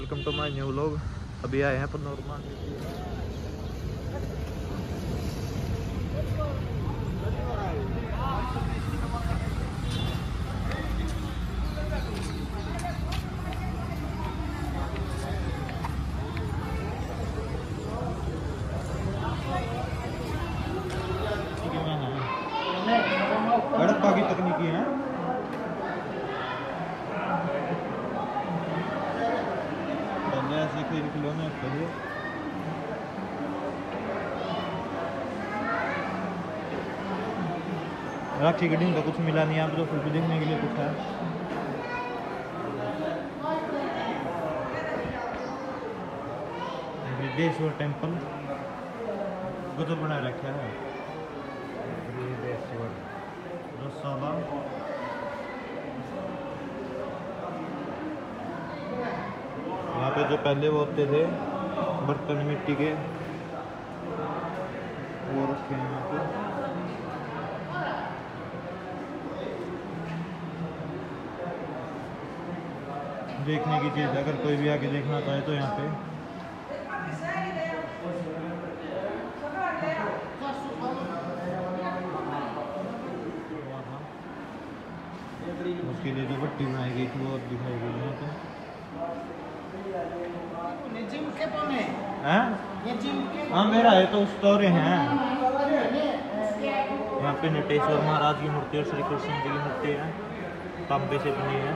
Welcome to my new vlog. अभी आए हैं पनोरमा। गड़क बाकी तकनीकी है। ऐसे कोई खिलौने करिए। राखी गड्ढी का कुछ मिला नहीं, आप जो फिर भी देखने के लिए कुछ है। विदेश्वर टेम्पल गजब बना रखा है। रसाला यहाँ पे जो पहले वो होते थे बर्तन मिट्टी के, वो रखे हैं यहाँ पे। देखने की चीज़, अगर कोई भी आके देखना चाहे तो यहाँ पे उसके लिए जो पट्टी बनाई गई थी वो दिखाई गई यहाँ पे। हाँ मेरा है तो स्टोर हैं। यहाँ पे नटेश्वर महाराज की मूर्ति और श्री कृष्ण जी की मूर्ति है, तांबे से बनी है।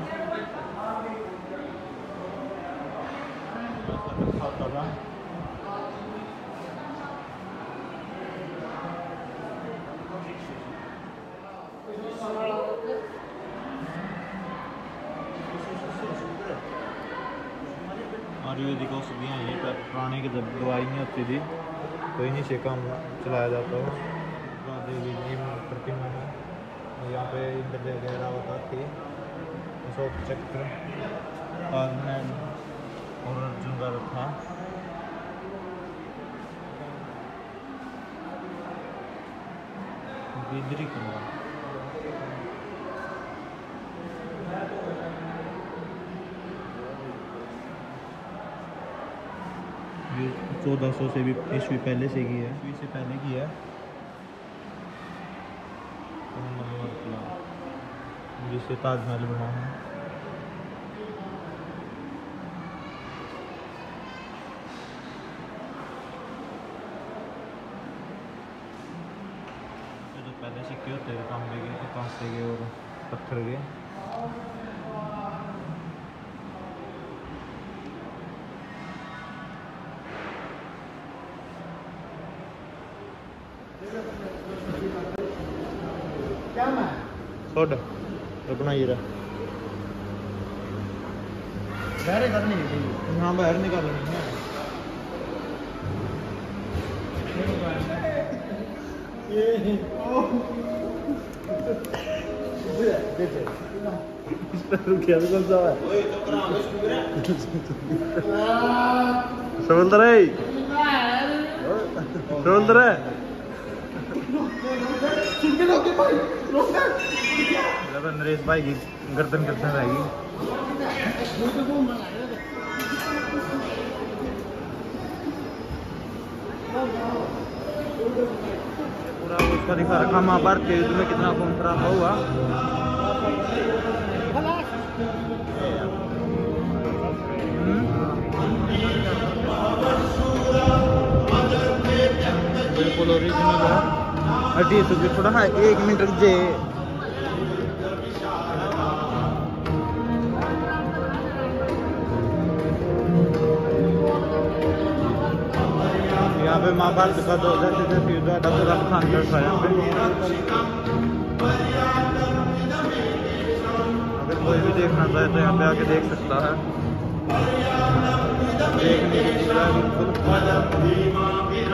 आयुर्वेदिक औषधियाँ यहीं पर पुराने की जब दवाई नहीं होती थी तो इन्हीं से काम चलाया जाता है। देवी जी प्रतिमा है यहाँ पे, इंद्रदेव वगैरह होता थी, अशोक चक्र और अर्जुन का रखा। बिजली कुमार 1400 से भी ईस्वी पहले से की है, ईस्वी से पहले की है, जिससे ताजमहल बना है। जो पहले सिक्के होते थे तांबे के, कांसे के और पत्थर के। छोड़ बनाइए रहा हाँ बाहर निकालनी है। इस पर रुकिया तो कौन सा है समुद्र है, समुद्र है। नरेश भाई की गर्दन रहेगी। पूरा उसका दिखा रखा महाभारत के युद्ध में कितना खून खराबा हुआ। बिल्कुल ओरिजिनल है। अटी तो थोड़ा हाँ 1 मिनट रुक जे। यहाँ पे महाभारत का 2000 युद्ध का पूरा खान था यहाँ पे। अगर कोई भी देखना चाहे तो यहाँ पे आके देख सकता है। देखने की चीज़ है बिल्कुल।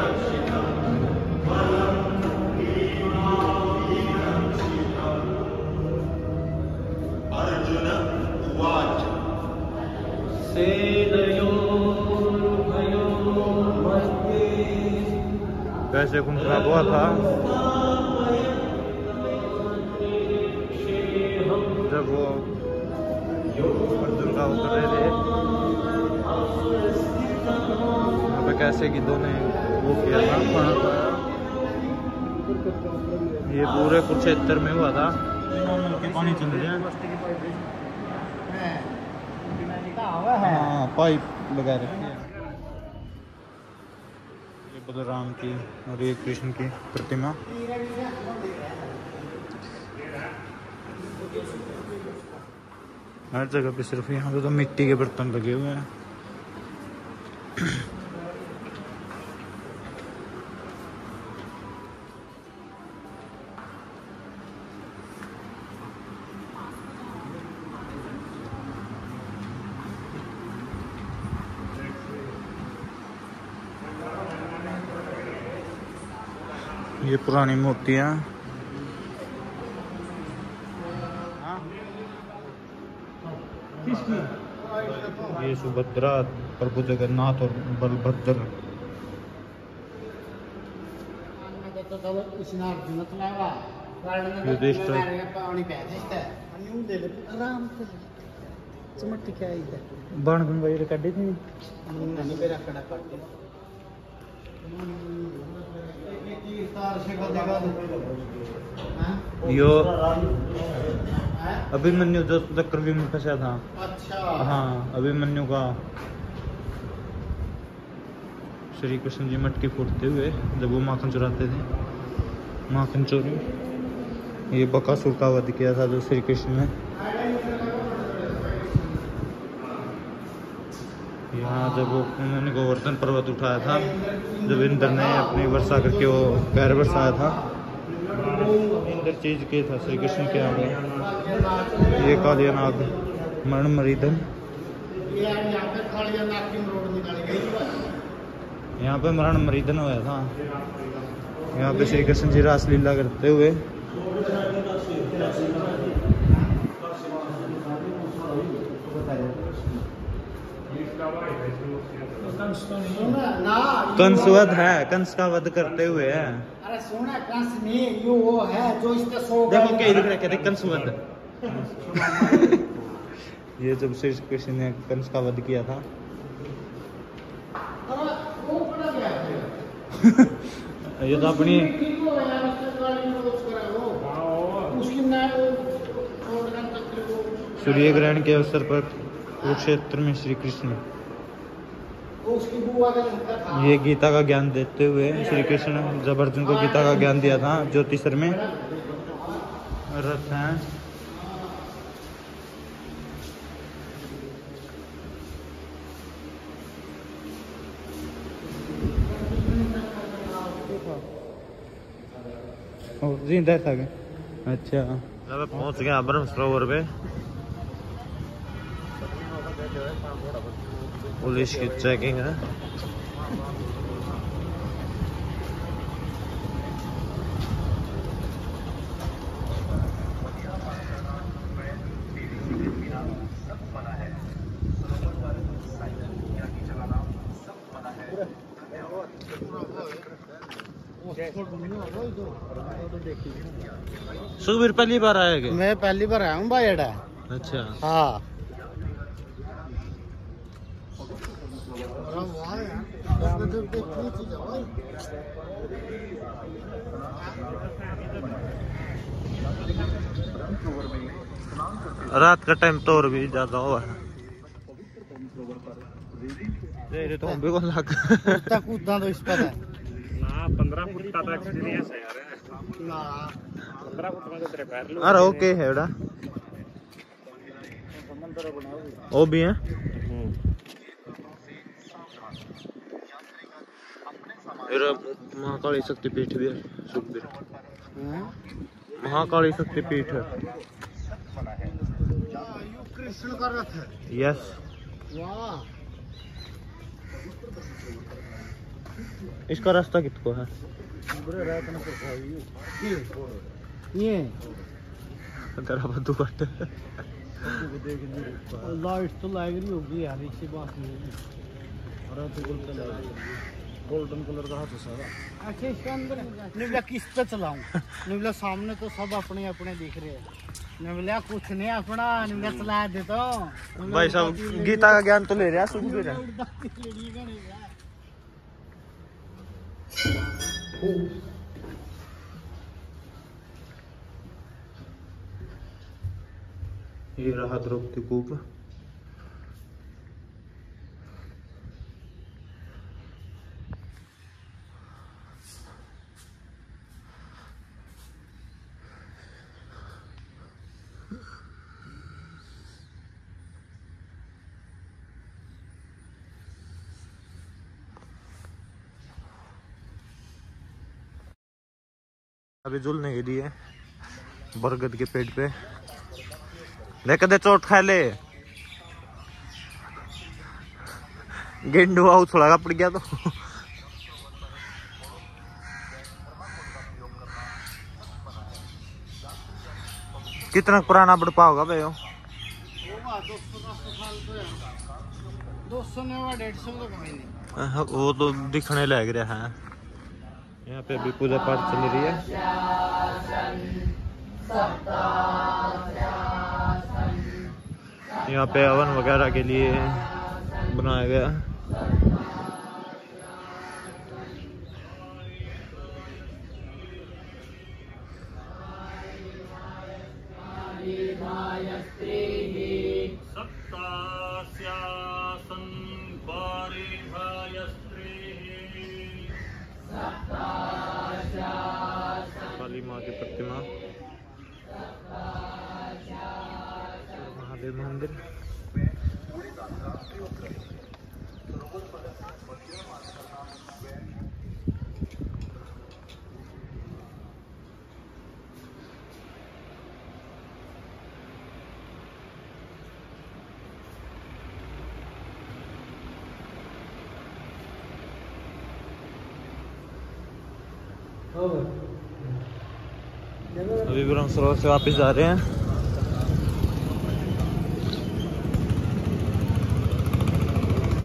कैसे खून खराब हुआ था जब वो अर्जुन का वो कर रहे थे। कैसे गीतों ने वो किया था खाना खाया। ये पूरे कुरुक्षेत्र में हुआ था। पानी चल रहा है, हाँ पाइप लगा रखी है। ये बलराम की और ये कृष्ण की प्रतिमा। हर जगह पे सिर्फ यहाँ पे तो मिट्टी के बर्तन लगे हुए हैं। ये पुरानी मूर्तियाँ, ये सुभद्रा, प्रभु जगन्नाथ और बलभद्र। बन भाई कड़ी थी यो अभिमन्यु जो चक्रव्यूह में फंसा था। अच्छा हाँ, अभिमन्यु का श्री कृष्ण जी मटकी फूटते हुए जब वो माखन चुराते थे, माखन चोरी। ये बकासुर का वध किया था जो श्री कृष्ण ने। यहाँ जब वो उन्होंने गोवर्धन पर्वत उठाया था, जब इंद्र ने अपनी वर्षा करके वो पैर बरसाया था, इंद्र चीज के था श्री कृष्ण के आगे। ये कालिया नाग मरण मरीदन, यहाँ पे मरण मरीदन हुआ था। यहाँ पे श्री कृष्ण जी रासलीला करते हुए। कंसवध है, कंस का वध करते हुए है। अरे सोना कंस नहीं, ये वो है जो इसके सो देखो क्या लिख रखा है, कंसवध। ये जब श्री कृष्ण ने कंस का वध किया था। ये तो अपनी सूर्य ग्रहण के अवसर पर कुरुक्षेत्र में श्री कृष्ण ये गीता का ज्ञान देते हुए श्री कृष्ण जब अर्जुन को गीता का ज्ञान दिया था, ज्योतिषर में रथ हैं। इधर था क्या? अच्छा, जब पहुंच गया ब्रह्म सरोवर पे, पुलिस की चेकिंग है। सुबीर पहली बार आया क्या? मैं पहली बार आया हूँ भाई। अच्छा हाँ, रात का टाइम तो और भी ज्यादा हुआ है। तो हम भी को लग कूदना तो इस पर है ना। 15 फुट का तो एक्सपीरियंस है यार ना। 15 फुट में तो तेरे पैर लो। अरे ओके है बेटा, वो भी है। महाकाली शक्तिपीठ भी है, सुखबीर। महाकाली शक्तिपीठ है। कृष्ण का रथ है। यस। वाह, इसका रास्ता कितको है? ये तेरा बद्दू कट लाइट तो लग रही होगी यार, इसी बात नहीं। गोल्डन कलर का हाथ है सारा। अच्छा, इसके अंदर निवला किस पे चलाऊं? निवला सामने तो सब अपने अपने दिख रहे हैं। निवला कुछ नहीं अपना, निवला चला देता हूँ। भाई साहब गीता का ज्ञान तो ले रहा है सुखबीर है। ये रहा द्रौपदी कूप। अभी झूलने के लिए बरगद के पेड़ पे लेकर दे, चोट खा ले। गेंडुआ उछला पड़ गया तो। कितना पुराना बड़पा होगा भाई? 200 ने 150 तो कहीं नहीं। वो तो दिखने लग रहा है। यहाँ पे अभी पूजा पाठ चल रही है। यहाँ पे हवन वगैरह के लिए बनाया गया। काली माँ की प्रतिमा, महादेव मंदिर। अभी ब्रह्म सरोवर से वापस जा रहे हैं।